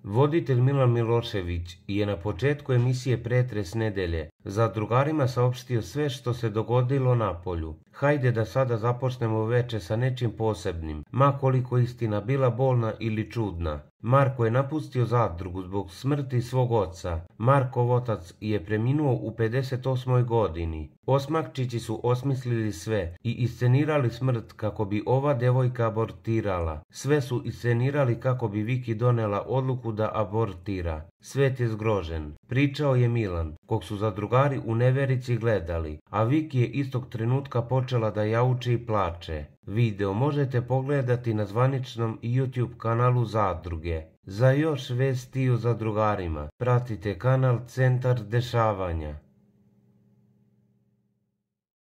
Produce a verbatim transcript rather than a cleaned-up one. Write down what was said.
Voditelj Milan Milošević je na početku emisije Pretres nedelje zadrugarima saopštio sve što se dogodilo napolju. Hajde da sada započnemo veče sa nečim posebnim, ma koliko istina bila bolna ili čudna. Marko je napustio zadrugu zbog smrti svog oca. Markov otac je preminuo u pedeset osmoj godini. Osmakčići su osmislili sve i iscenirali smrt kako bi ova devojka abortirala. Sve su iscenirali kako bi Viki donela odluku da abortira. Svet je zgrožen, pričao je Milan, kog su zadrugari u neverici gledali, a Viki je istog trenutka počela da jauči i plače. Video možete pogledati na zvaničnom YouTube kanalu Zadruge. Za još vesti o zadrugarima pratite kanal Centar dešavanja.